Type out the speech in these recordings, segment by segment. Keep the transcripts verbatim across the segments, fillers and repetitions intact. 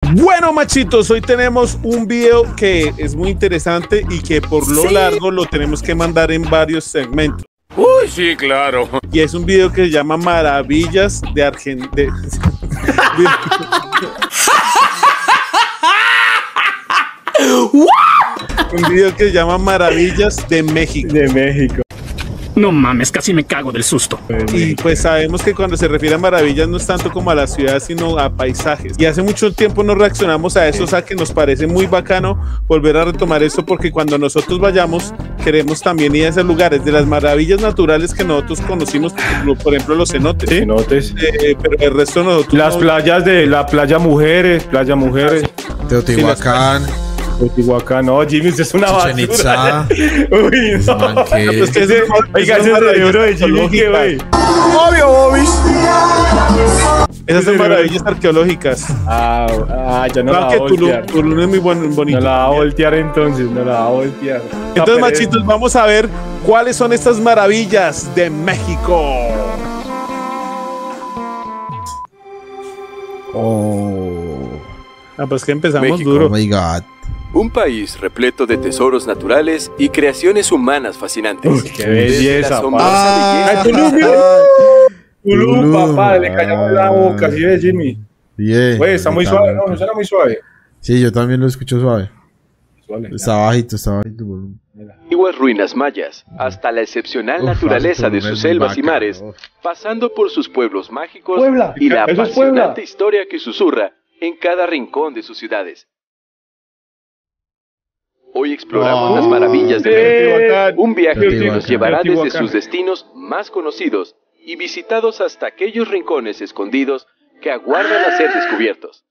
Bueno, machitos, hoy tenemos un video que es muy interesante y que por lo ¿Sí? largo lo tenemos que mandar en varios segmentos. Uy, sí, claro. Y es un video que se llama Maravillas de Argentina. Un video que se llama Maravillas de México. De México. No mames, casi me cago del susto. Y pues sabemos que cuando se refiere a maravillas no es tanto como a la ciudad, sino a paisajes. Y hace mucho tiempo nos reaccionamos a eso, o sea que nos parece muy bacano volver a retomar esto, porque cuando nosotros vayamos queremos también ir a esos lugares de las maravillas naturales que nosotros conocimos, por ejemplo los cenotes. ¿Sí? Cenotes. Eh, pero el resto nosotros... Las no... playas de la playa Mujeres, playa Mujeres. Teotihuacán. Sí, Teotihuacán, no, Jimmy, usted es una basura. Uy, no. Man, pues que ese, oiga, ese cerebro de Jimmy, ¿qué, güey? Obvio, Bobis. Esas son maravillas arqueológicas. Ah, ah ya no claro la va a voltear. Tulum, Tulum es muy buen, bonito. No la va a voltear entonces, no la va a voltear. Entonces, machitos, vamos a ver cuáles son estas maravillas de México. Oh. Ah, pues que empezamos México. duro. Oh my God. Un país repleto de tesoros naturales y creaciones humanas fascinantes. Uy, qué belleza, Ah, Tulum, Tulum, papá, le callamos la boca, ¿sí ves, Jimmy? Yeah, Güey, está muy suave, no, no suena muy suave. Sí, yo también lo escucho suave. Suave está bajito, está bajito. Antiguas ruinas mayas, hasta la excepcional naturaleza de sus selvas y mares, pasando por sus pueblos mágicos Puebla, y la eso es apasionante Puebla. historia que susurra en cada rincón de sus ciudades. Hoy exploramos Oh, las maravillas de México, un viaje que nos llevará desde Teotihuacán. sus destinos más conocidos y visitados hasta aquellos rincones escondidos que aguardan a ser descubiertos.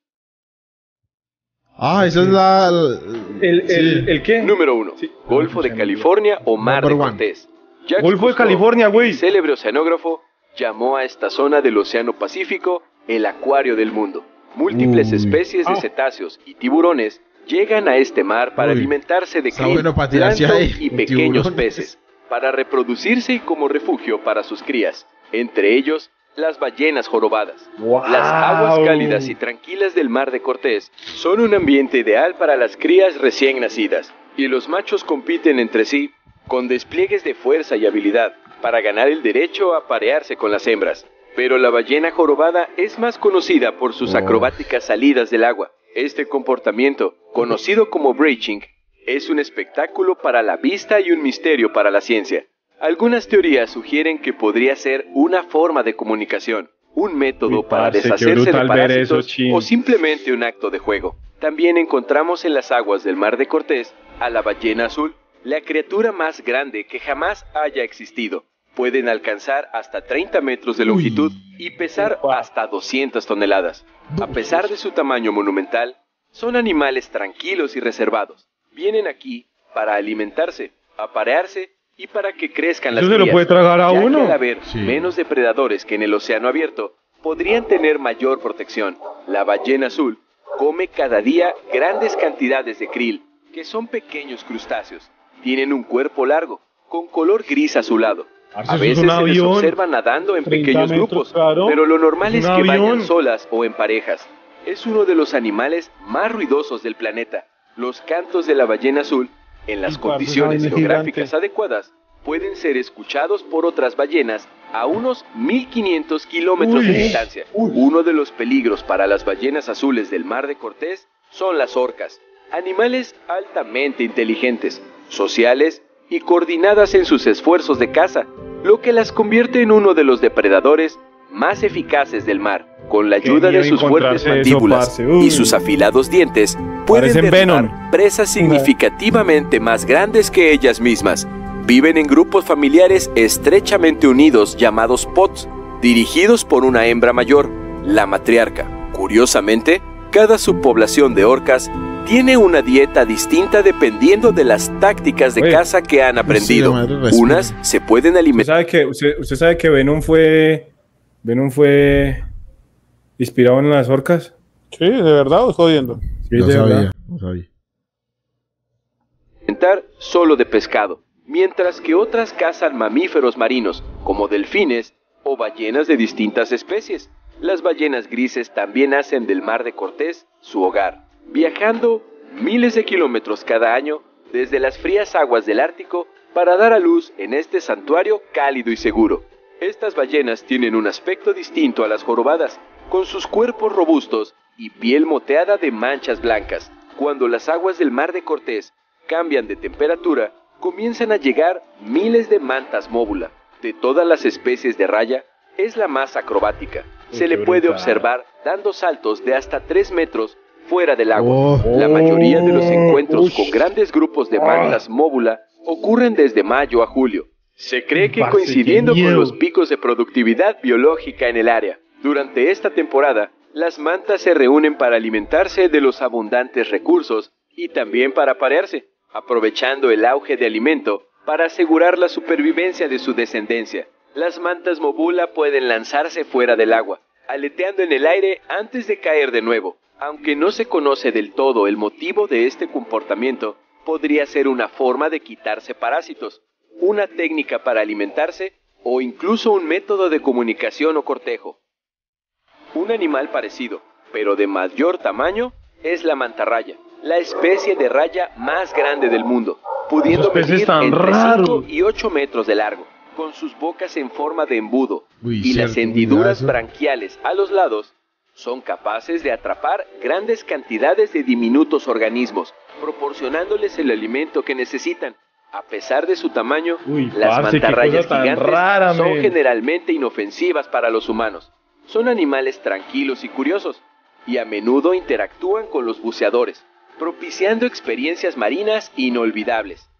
Ah, esa es la... ¿El, el, el qué? Número uno. Sí. Golfo de California o Mar de Number one. Cortés. Jacques Golfo de Cousteau, California, güey. el célebre oceanógrafo, llamó a esta zona del Océano Pacífico el acuario del mundo. Múltiples Uy. especies de Ah. cetáceos y tiburones llegan a este mar para Uy. alimentarse de Está krill, bueno para tirarse plancton ahí, y con pequeños tiburones. peces, para reproducirse y como refugio para sus crías, entre ellos las ballenas jorobadas. Wow. Las aguas cálidas y tranquilas del Mar de Cortés son un ambiente ideal para las crías recién nacidas, y los machos compiten entre sí con despliegues de fuerza y habilidad para ganar el derecho a parearse con las hembras. Pero la ballena jorobada es más conocida por sus Oh. acrobáticas salidas del agua. Este comportamiento, conocido como breaching, es un espectáculo para la vista y un misterio para la ciencia. Algunas teorías sugieren que podría ser una forma de comunicación, un método Uy, para parce, qué deshacerse de brutal ver eso, parásitos chin. o simplemente un acto de juego. También encontramos en las aguas del Mar de Cortés a la ballena azul, la criatura más grande que jamás haya existido. Pueden alcanzar hasta treinta metros de longitud y pesar hasta doscientas toneladas. A pesar de su tamaño monumental, son animales tranquilos y reservados. Vienen aquí para alimentarse, aparearse y para que crezcan las ¿Eso se lo crías, puede tragar a ya que uno? al haber Sí. menos depredadores que en el océano abierto, podrían tener mayor protección. La ballena azul come cada día grandes cantidades de krill, que son pequeños crustáceos. Tienen un cuerpo largo, con color gris azulado. Parce, A eso es veces un se les avión. observa nadando en treinta pequeños metros, grupos, claro. pero lo normal Es es un que vayan avión. solas o en parejas. Es uno de los animales más ruidosos del planeta. Los cantos de la ballena azul, en las Sí, parce, condiciones esa vaina es geográficas gigante. adecuadas, pueden ser escuchados por otras ballenas a unos mil quinientos kilómetros de Uy, distancia. uy. Uno de los peligros para las ballenas azules del Mar de Cortés son las orcas, animales altamente inteligentes, sociales y coordinadas en sus esfuerzos de caza, lo que las convierte en uno de los depredadores más eficaces del mar. Con la Qué ayuda de miedo sus fuertes encontrarse eso, mandíbulas parce. Uy. y sus afilados dientes, pueden Parecen derribar Venom. presas significativamente más grandes que ellas mismas. Viven en grupos familiares estrechamente unidos llamados pods, dirigidos por una hembra mayor, la matriarca. Curiosamente, cada subpoblación de orcas tiene una dieta distinta dependiendo de las tácticas de Oye, caza que han aprendido. madre, respira. Unas se pueden ¿Usted alimentar. sabe que, usted, usted sabe que Venom fue... Venom fue... inspirado en las orcas? Sí, de verdad o jodiendo. Sí, No de sabía, verdad. no sabía. alimentar solo de pescado, mientras que otras cazan mamíferos marinos, como delfines o ballenas de distintas especies. Las ballenas grises también hacen del Mar de Cortés su hogar, viajando miles de kilómetros cada año desde las frías aguas del Ártico para dar a luz en este santuario cálido y seguro. Estas ballenas tienen un aspecto distinto a las jorobadas, con sus cuerpos robustos y piel moteada de manchas blancas. Cuando las aguas del Mar de Cortés cambian de temperatura, comienzan a llegar miles de mantas móvula. De todas las especies de raya, es la más acrobática. Se le puede observar dando saltos de hasta tres metros fuera del agua. Oh. La mayoría de los encuentros con grandes grupos de mantas móvula ocurren desde mayo a julio. Se cree que coincidiendo con los picos de productividad biológica en el área. Durante esta temporada, las mantas se reúnen para alimentarse de los abundantes recursos y también para aparearse, aprovechando el auge de alimento para asegurar la supervivencia de su descendencia. Las mantas móvula pueden lanzarse fuera del agua, aleteando en el aire antes de caer de nuevo. Aunque no se conoce del todo el motivo de este comportamiento, podría ser una forma de quitarse parásitos, una técnica para alimentarse o incluso un método de comunicación o cortejo. Un animal parecido, pero de mayor tamaño, es la mantarraya, la especie de raya más grande del mundo, pudiendo medir entre cinco y ocho metros de largo, con sus bocas en forma de embudo. Uy, y las cierto, hendiduras cuidazo. branquiales a los lados son capaces de atrapar grandes cantidades de diminutos organismos, proporcionándoles el alimento que necesitan. A pesar de su tamaño, Uy, las parce, qué mantarrayas cosa tan gigantes rara, son men. generalmente inofensivas para los humanos. Son animales tranquilos y curiosos, y a menudo interactúan con los buceadores, propiciando experiencias marinas inolvidables.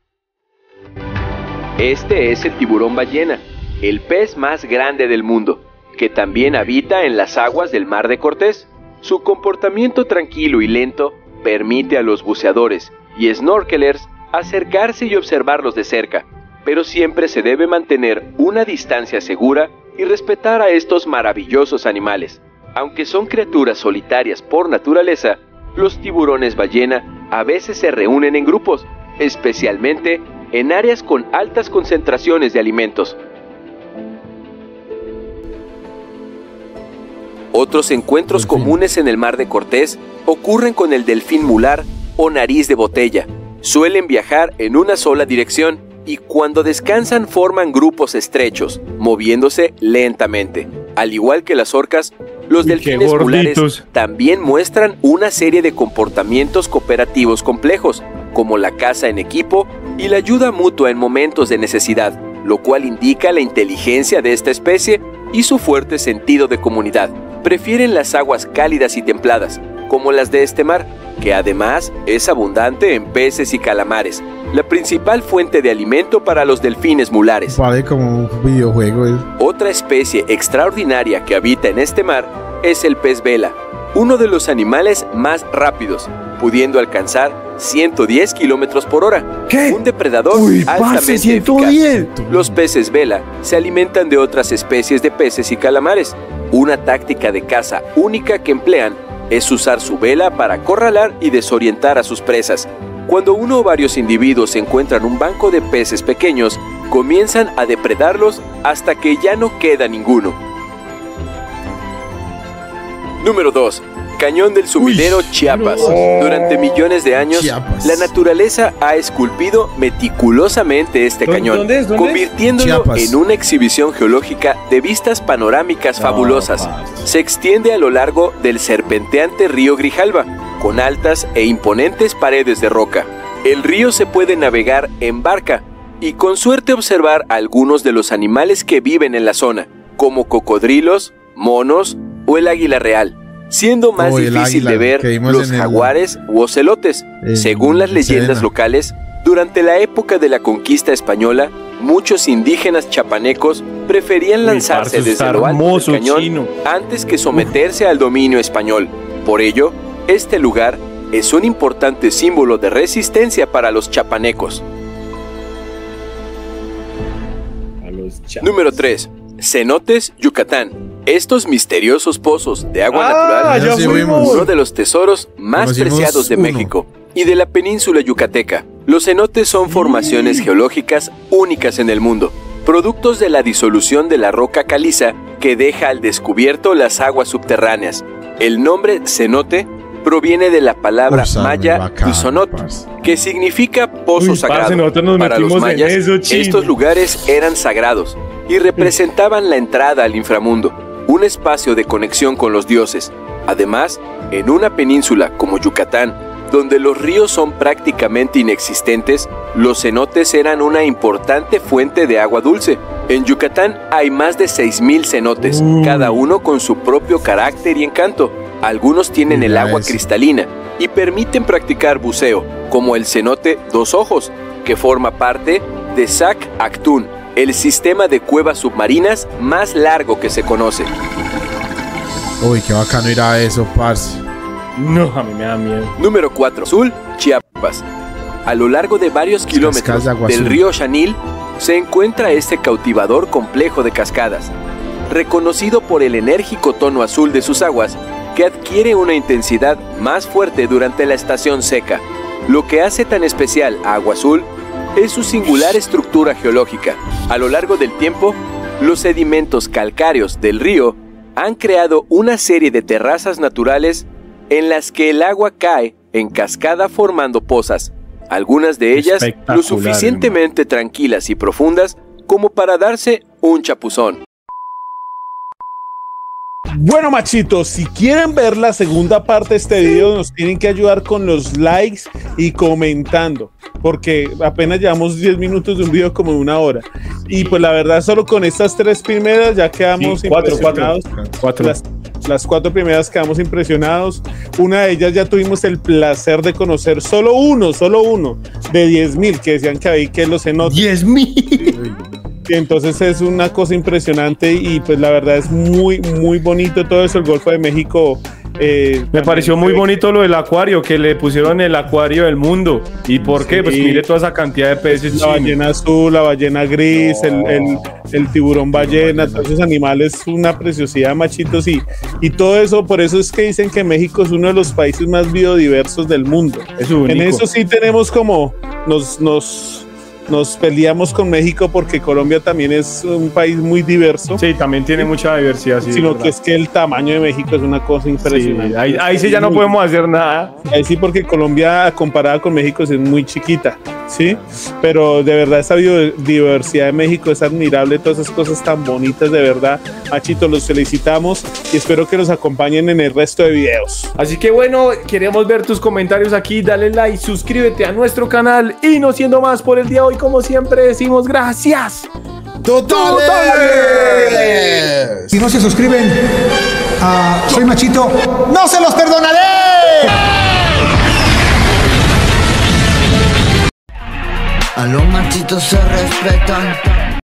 Este es el tiburón ballena, el pez más grande del mundo, que también habita en las aguas del Mar de Cortés. Su comportamiento tranquilo y lento permite a los buceadores y snorkelers acercarse y observarlos de cerca, pero siempre se debe mantener una distancia segura y respetar a estos maravillosos animales. Aunque son criaturas solitarias por naturaleza, los tiburones ballena a veces se reúnen en grupos, especialmente en áreas con altas concentraciones de alimentos. Otros encuentros Delfín. comunes en el Mar de Cortés ocurren con el delfín mular o nariz de botella. Suelen viajar en una sola dirección y cuando descansan forman grupos estrechos, moviéndose lentamente. Al igual que las orcas, los Uy, qué delfines mulares gorditos. también muestran una serie de comportamientos cooperativos complejos, como la caza en equipo y la ayuda mutua en momentos de necesidad, lo cual indica la inteligencia de esta especie y su fuerte sentido de comunidad. Prefieren las aguas cálidas y templadas, como las de este mar, que además es abundante en peces y calamares, la principal fuente de alimento para los delfines mulares. Parece como un videojuego. ¿Eh? Otra especie extraordinaria que habita en este mar es el pez vela, uno de los animales más rápidos, pudiendo alcanzar ciento diez kilómetros por hora. ¿Qué? Un depredador Uy, altamente parce, ciento eficaz. diez. Los peces vela se alimentan de otras especies de peces y calamares. Una táctica de caza única que emplean es usar su vela para acorralar y desorientar a sus presas. Cuando uno o varios individuos encuentran un banco de peces pequeños, comienzan a depredarlos hasta que ya no queda ninguno. Número dos. Cañón del Sumidero, Uy, Chiapas. no. Durante millones de años, Chiapas. la naturaleza ha esculpido meticulosamente este ¿Dó- cañón, dónde es? ¿Dónde es? convirtiéndolo Chiapas. en una exhibición geológica de vistas panorámicas No, fabulosas. parce. Se extiende a lo largo del serpenteante río Grijalva, con altas e imponentes paredes de roca. El río se puede navegar en barca y con suerte observar algunos de los animales que viven en la zona, como cocodrilos, monos o el águila real, siendo más O el difícil águila de ver que vimos los en el- jaguares u ocelotes. en Según las leyendas Sedena. locales, durante la época de la conquista española, muchos indígenas chapanecos preferían Uy, lanzarse parce, desde está lo alto hermoso, del cañón chino. antes que someterse al dominio español. Por ello, este lugar es un importante símbolo de resistencia para los chapanecos. A los chavos. Número tres. Cenotes, Yucatán. Estos misteriosos pozos de agua Ah, natural ya Sí, son fuimos. uno de los tesoros más Conocimos preciados de uno. México y de la península yucateca. Los cenotes son formaciones geológicas únicas en el mundo. productos de la disolución de la roca caliza que deja al descubierto las aguas subterráneas. El nombre cenote proviene de la palabra Uy, maya bacano, Tuzonot, parce. que significa pozo Uy, sagrado. parce, nosotros nos Para los metimos en mayas, eso, chino. estos lugares eran sagrados y representaban la entrada al inframundo, un espacio de conexión con los dioses. Además, en una península como Yucatán, donde los ríos son prácticamente inexistentes, los cenotes eran una importante fuente de agua dulce. En Yucatán hay más de seis mil cenotes, Mm. cada uno con su propio carácter y encanto. Algunos tienen el Mira agua eso. cristalina y permiten practicar buceo, como el cenote Dos Ojos, que forma parte de Sac Actun, el sistema de cuevas submarinas más largo que se conoce. Uy, qué bacano ir a eso, parce. No, a mí me da miedo. Número cuatro. Azul, Chiapas. A lo largo de varios kilómetros cascadas de agua del azul. río Xanil se encuentra este cautivador complejo de cascadas, reconocido por el enérgico tono azul de sus aguas, que adquiere una intensidad más fuerte durante la estación seca. Lo que hace tan especial a Agua Azul es su singular estructura geológica. A lo largo del tiempo, los sedimentos calcáreos del río han creado una serie de terrazas naturales en las que el agua cae en cascada formando pozas, algunas de ellas lo Espectacular, suficientemente tranquilas y profundas como para darse un chapuzón. Bueno, machitos, si quieren ver la segunda parte de este video, nos tienen que ayudar con los likes y comentando, porque apenas llevamos diez minutos de un video como de una hora. Y pues la verdad, solo con estas tres primeras ya quedamos Sí, cuatro, impresionados. cuatro, cuatro. Las, las cuatro primeras quedamos impresionados. Una de ellas ya tuvimos el placer de conocer solo uno, solo uno de diez mil que decían que ahí que los cenotes. diez mil. Y entonces es una cosa impresionante y pues la verdad es muy, muy bonito todo eso. El Golfo de México. Eh, Me pareció muy bonito lo del acuario, que le pusieron el acuario del mundo. ¿Y por qué? Sí. Pues mire toda esa cantidad de peces. La chino. ballena azul, la ballena gris, No. el, el, el tiburón ballena, todos esos animales, una preciosidad, machitos, y, y todo eso. Por eso es que dicen que México es uno de los países más biodiversos del mundo. Es único. En eso sí tenemos como, nos, nos, nos peleamos con México porque Colombia también es un país muy diverso, Sí, también tiene mucha diversidad. Sí, sino ¿verdad? que es que el tamaño de México es una cosa Sí, impresionante. ahí, ahí sí ya no Muy- podemos hacer nada. Ahí sí, porque Colombia comparada con México es muy chiquita, ¿sí? Pero de verdad esa biodiversidad de México es admirable, todas esas cosas tan bonitas, de verdad. Machito, los felicitamos y espero que nos acompañen en el resto de videos. Así que bueno, queremos ver tus comentarios aquí. Dale like, suscríbete a nuestro canal. Y no siendo más por el día de hoy, como siempre decimos gracias. ¡Totales! Si no se suscriben a Soy Machito, ¡no se los perdonaré! A los machitos se respetan.